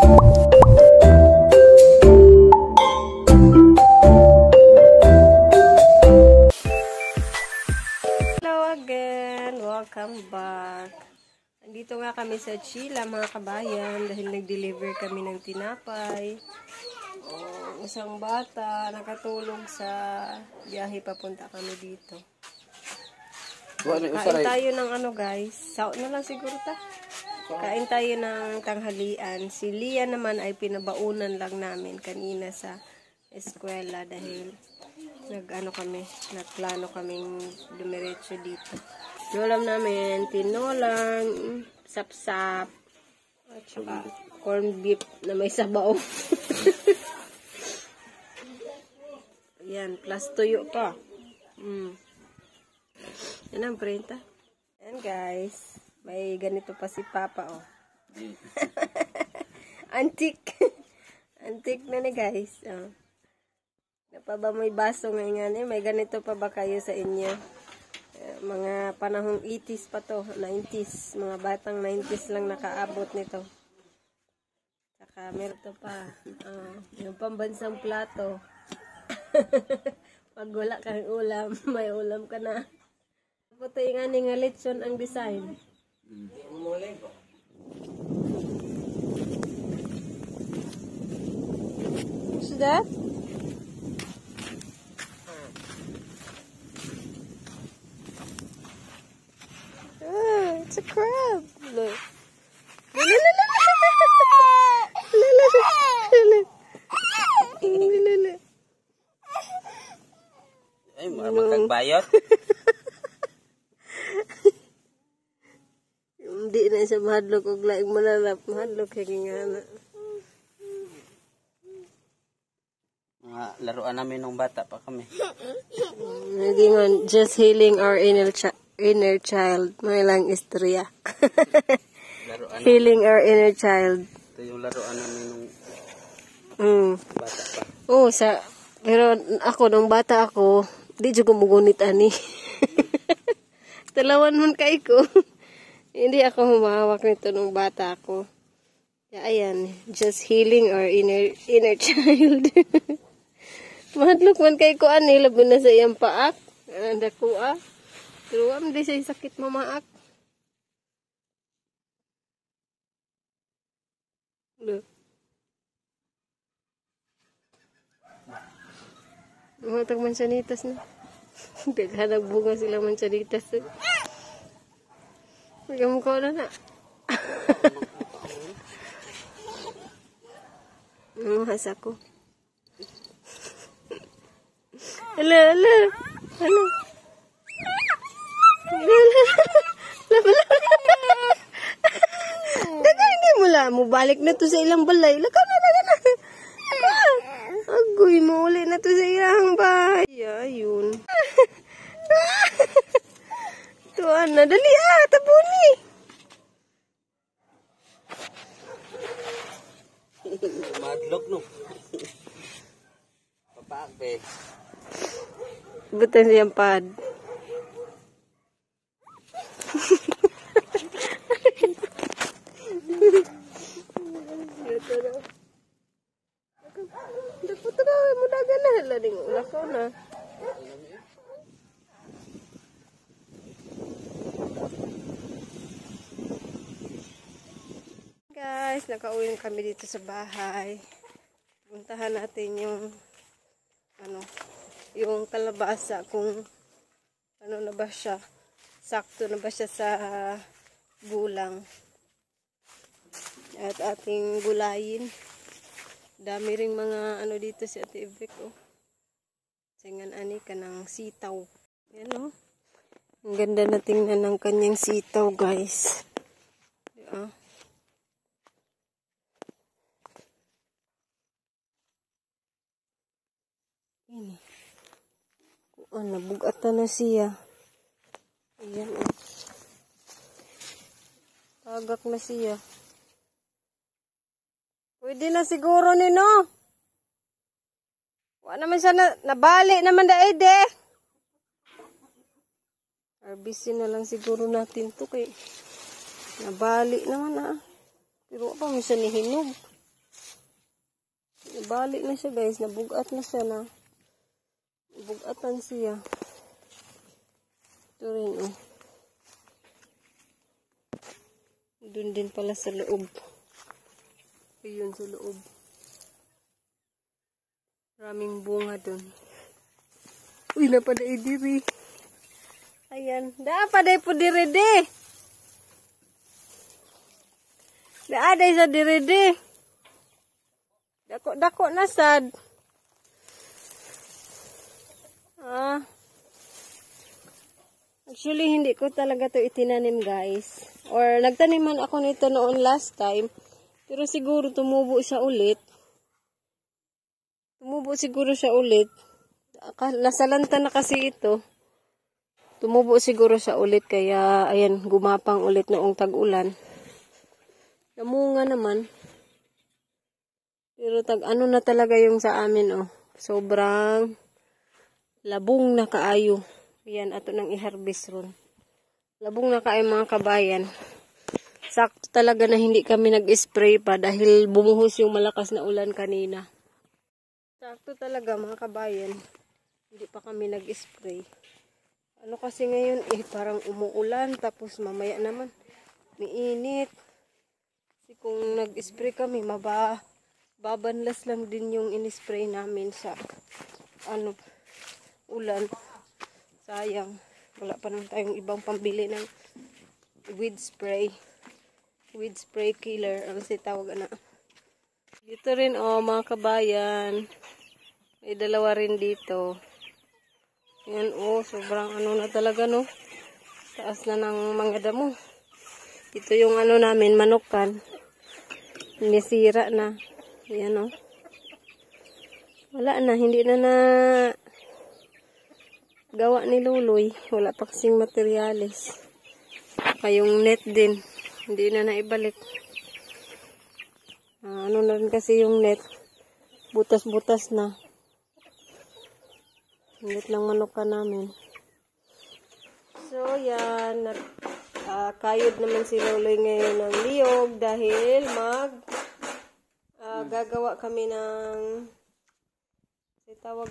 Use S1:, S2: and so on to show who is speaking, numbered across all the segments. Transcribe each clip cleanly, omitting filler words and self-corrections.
S1: Welcome back. Andito nga kami sa Chila mga kabayan dahil nag-deliver kami ng tinapay. Isang bata nakatulong sa biyahe papunta kami dito. Kain tayo ng ano guys. Sao na lang siguro ta. Kain tayo ng tanghalian. Si Lia naman ay pinabaunan lang namin kanina sa eskwela dahil nagplano kaming dumiretso dito. Ulam namin, tinolang, sapsap, at saka corned beef na may sabaw. Ayan, plus tuyo pa. Yan ang prenta. Ayan guys, may ganito pa si Papa oh. Antique. Antique na ni guys. Oh. Pa ba may baso ngayon eh? May ganito pa ba kayo sa inyo? Mga panahong 80s pa to, 90s. Mga batang 90s lang nakaabot nito. Saka meron to pa. Yung pambansang plato. Pag wala kang ulam, may ulam ka na. Puto yung nga lechon ang design. What's that? It's a crab. Look.
S2: Ay, makagbayot.
S1: Hindi na siya mahadlok og laing manalap. Mahadlok kaya nga.
S2: Mga laruan namin nung bata pa kami.
S1: Naging just healing our inner child. May lang istorya. Healing our inner child.
S2: Ito yung laruan namin nung bata pa.
S1: Oh, pero ako, nung bata ako, di juga mugunit ani. Talawan man kay ko. Hindi ako humawak nito nung bata ako. Kaya ayan, just healing our inner child. Mahadlok man kay ko ani, labi na sa iyang paak. Dako pero di siya sakit mamaak. Look. Matag mansanitas na. Daghanag bunga sila mansanitas. Magamukha na na. Mahas ako. Hala. Hindi mo balik na to sa ilang balay. Laka na. Agoy mo uli na to sa ilang bahay. Ayun. Tuan na. Dali tabuni.
S2: Madlok no. Papaak
S1: Butan siyang pad. Guys, nakauwi kami dito sa bahay. Puntahan natin yung kalabasa kung ano na ba siya. Sakto na ba siya sa gulang. At ating gulayin. Dami ring mga dito si Ate Ivek Singan ani ka ng sitaw. Yan Ang ganda na tingnan ng kanyang sitaw guys. Ini. Nabugatan na siya. Ayan Tagak na siya. Pwede na siguro nino. Wala naman siya nabali naman daide. Harbisin na lang siguro natin to kay nabali naman Pero pa mo siya nihinog. Ibalik na siya guys. Nabugat na siya na. Bugatan siya. Ito rin oh. Doon din pala sa loob. Ayun sa loob. Maraming bunga doon. Uy, napaday diri. Ayan. Napaday po diri di. Naaday sa diri di. Dako na sad. Actually, hindi ko talaga to itinanim guys. Or nagtaniman ako nito noon last time. Pero siguro tumubo siya ulit. Nasalanta na kasi ito. Tumubo siguro siya ulit. Kaya, ayan, gumapang ulit noong tag-ulan. Namunga naman. Pero ano na talaga yung sa amin, oh. Sobrang labong na kaayo. Yan, ato nang i-harvest ron. Labong na kaayo mga kabayan. Sakto talaga na hindi kami nag-spray pa dahil bumuhos yung malakas na ulan kanina. Sakto talaga mga kabayan. Hindi pa kami nag-spray. Ano kasi ngayon, parang umuulan tapos mamaya naman miinit. Kasi kung nag-spray kami, babanlas lang din yung in-spray namin sa ulan. Sayang. Wala pa naman tayong ibang pambili ng weed spray. Weed spray killer. Ano si tawag na? Dito rin oh mga kabayan. May dalawa rin dito. Yan oh. Sobrang ano na talaga no. Taas na ng mga damo. Ito yung ano namin manukan. Nisira na. Yan oh. Wala na. Hindi na gawa ni Luloy. Wala pa kasing materyales. Kayong net din. Hindi na naibalik. Ano na rin kasi yung net. Butas-butas na. Net lang manukan namin. So yan. Kayod naman si Luloy ngayon ng liyog. Dahil gagawa kami ng tawag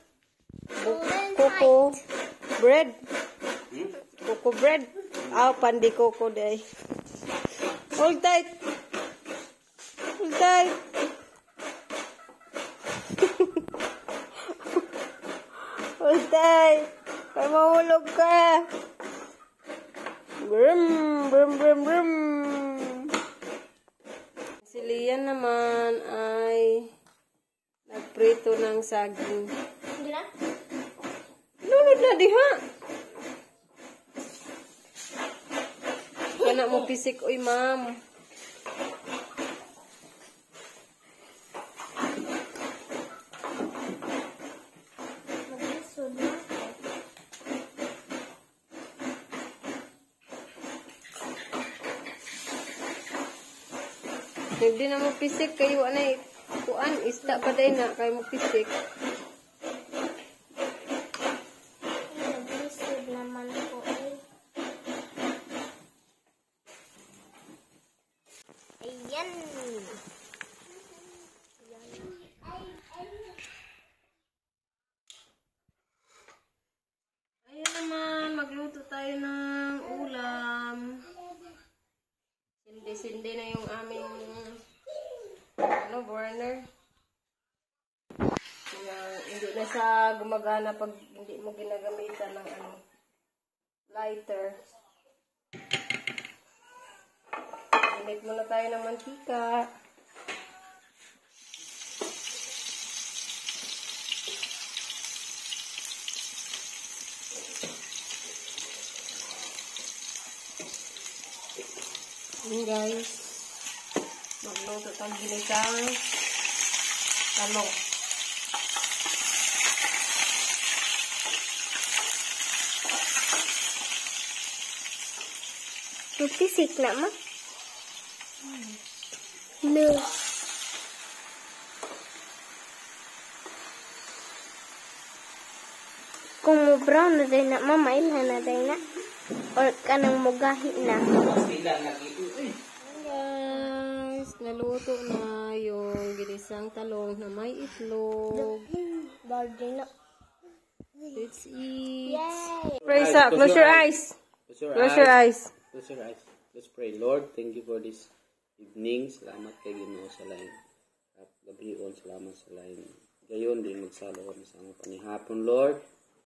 S1: coco bread. Coco bread. Pandi coco day. Hold tight. Hold tight. Hold tight. Kaya mahulog ka. Brum, brum, brum, brum. Si Lian naman ay nagprito ng saging. Hindi na? Lunod na diha. Kana mo pisik, oy ma'am. Hindi na mo pisik kayo anay kuan ista pa day na kay mo pisik. Naman po ayan. Ayan naman, magluto tayo ng ulam. Sindi na yung aming burner. Hindi na siya gumagana pag hindi mo ginagamitan ng lighter. Init muna tayo ng mantika. Ayan guys. Magluto tayong ginisang talong. Pisik na ma? No. Kung mo brown na din na mama, ilhan na din na. Or kanang mugahi na. Guys, naluto na yung ginisang talong na may itlog. Let's eat. Praise up. Close your eyes. Close your eyes.
S2: Close your eyes. Let's pray. Lord, thank you for this evening. Salamat kay Ginoo sa lain. At gabi on, salamat sa lain. Gayon din magsalo kami sa among panihapon, Lord.